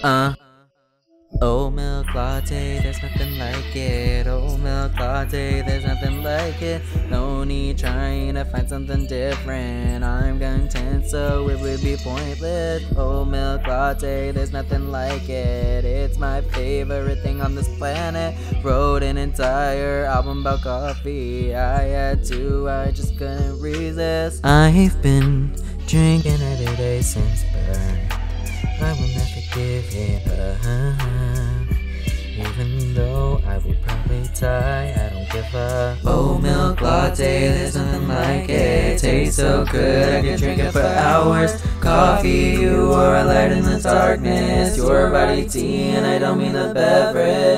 O.M.L.F. latte, there's nothing like it. O.M.L.F. latte, there's nothing like it. No need trying to find something different. I'm content, so it would be pointless. O.M.L.F. latte, there's nothing like it. It's my favorite thing on this planet. Wrote an entire album about coffee. I had to, I just couldn't resist. I've been drinking every day since birth. I will never give it up. Even though I would probably die, I don't give up. O.M.L.F. latte, there's nothing like it. Tastes so good, I could drink it for hours. Coffee, you are a light in the darkness. Your body tea, and I don't mean the beverage.